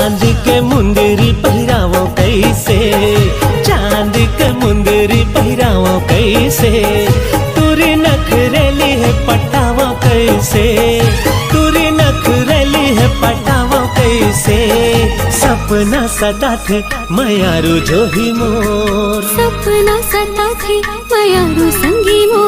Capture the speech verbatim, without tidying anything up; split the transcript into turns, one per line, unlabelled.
चांद के मुंदरी पहिरावो कैसे, चांद के मुंदरी पहिरावो कैसे, तुरी नखरेली है पटावो कैसे, तुरी नखरेली है पटावो कैसे। सपना सता थे मयारू जो ही मोर,
सपना सता थे मयारू संगी मोर।